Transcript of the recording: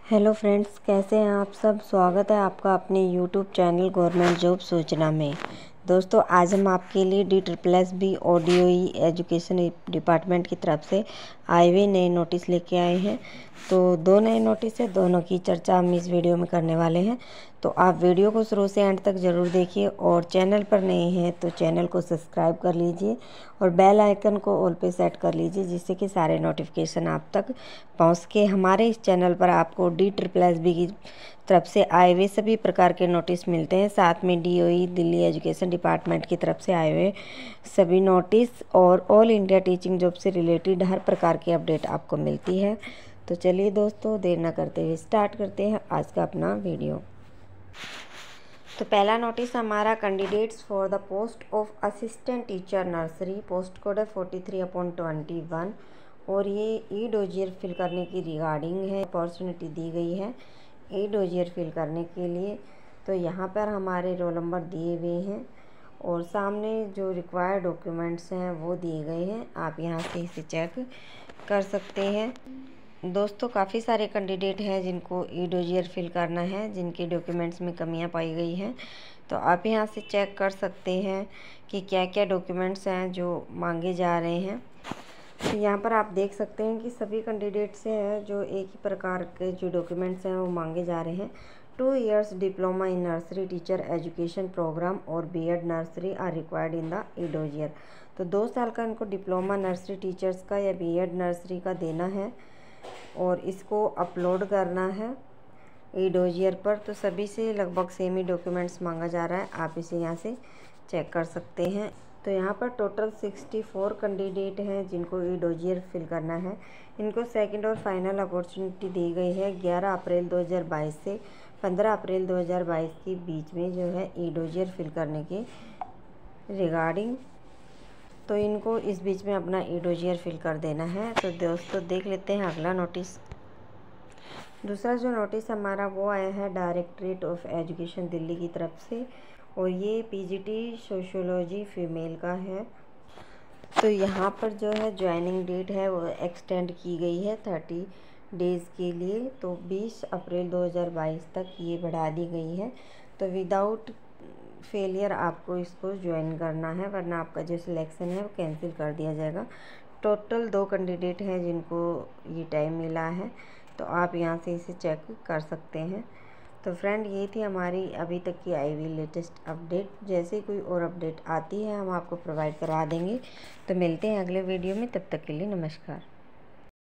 Hello friends, कैसे हैं आप सब। स्वागत है आपका अपने यूट्यूब चैनल गवर्नमेंट जॉब सूचना में। दोस्तों, आज हम आपके लिए DSSB ODOE एजुकेशन डिपार्टमेंट की तरफ से आए हुए नए नोटिस लेके आए हैं। तो दो नए नोटिस है, दोनों की चर्चा हम इस वीडियो में करने वाले हैं। तो आप वीडियो को शुरू से एंड तक ज़रूर देखिए और चैनल पर नए हैं तो चैनल को सब्सक्राइब कर लीजिए और बेल आइकन को ऑल पे सेट कर लीजिए, जिससे कि सारे नोटिफिकेशन आप तक पहुंच सके। हमारे इस चैनल पर आपको DSSB की तरफ से आए हुए सभी प्रकार के नोटिस मिलते हैं। साथ में DOE दिल्ली एजुकेशन डिपार्टमेंट की तरफ से आए हुए सभी नोटिस और ऑल इंडिया टीचिंग जॉब से रिलेटेड हर प्रकार की अपडेट आपको मिलती है। तो चलिए दोस्तों, देर न करते हुए स्टार्ट करते हैं आज का अपना वीडियो। तो पहला नोटिस हमारा candidates for the post of assistant teacher nursery, post code है 43/21 और ये ई-डोजियर फिल करने की रिगार्डिंग है। अपॉर्चुनिटी दी गई है ई-डोजियर फिल करने के लिए। तो यहाँ पर हमारे रोल नंबर दिए हुए हैं और सामने जो रिक्वायर्ड डॉक्यूमेंट्स हैं वो दिए गए हैं। आप यहाँ से इसे चेक कर सकते हैं। दोस्तों, काफ़ी सारे कैंडिडेट हैं जिनको ई-डोजियर फिल करना है, जिनके डॉक्यूमेंट्स में कमियां पाई गई हैं। तो आप यहाँ से चेक कर सकते हैं कि क्या क्या डॉक्यूमेंट्स हैं जो मांगे जा रहे हैं। तो यहाँ पर आप देख सकते हैं कि सभी कैंडिडेट्स हैं जो एक ही प्रकार के जो डॉक्यूमेंट्स हैं वो मांगे जा रहे हैं। 2 years diploma in nursery teacher education program और B.Ed nursery are required in the e dossier. तो 2 साल का इनको डिप्लोमा नर्सरी टीचर्स का या B.Ed नर्सरी का देना है और इसको अपलोड करना है ई-डोजियर पर। तो सभी से लगभग सेम ही डॉक्यूमेंट्स मांगा जा रहा है। आप इसे यहाँ से चेक कर सकते हैं। तो यहाँ पर टोटल 64 कैंडिडेट हैं जिनको ई-डोजियर फिल करना है। इनको सेकंड और फाइनल अपॉर्चुनिटी दी गई है 11 अप्रैल 2022 से 15 अप्रैल 2022 के बीच में जो है ई-डोजियर फिल करने के रिगार्डिंग। तो इनको इस बीच में अपना ई-डोजियर फिल कर देना है। तो दोस्तों, देख लेते हैं अगला नोटिस। दूसरा जो नोटिस हमारा वो आया है डायरेक्टरेट ऑफ एजुकेशन दिल्ली की तरफ से और ये PGT सोशियोलॉजी फीमेल का है। तो यहाँ पर जो है ज्वाइनिंग डेट है वो एक्सटेंड की गई है 30 डेज़ के लिए। तो 20 अप्रैल 2022 तक ये बढ़ा दी गई है। तो विदाउट फेलियर आपको इसको ज्वाइन करना है, वरना आपका जो सिलेक्शन है वो कैंसिल कर दिया जाएगा। टोटल 2 कैंडिडेट हैं जिनको ये टाइम मिला है। तो आप यहाँ से इसे चेक कर सकते हैं। तो फ्रेंड, ये थी हमारी अभी तक की आई हुई लेटेस्ट अपडेट। जैसे कोई और अपडेट आती है हम आपको प्रोवाइड करवा देंगे। तो मिलते हैं अगले वीडियो में, तब तक के लिए नमस्कार।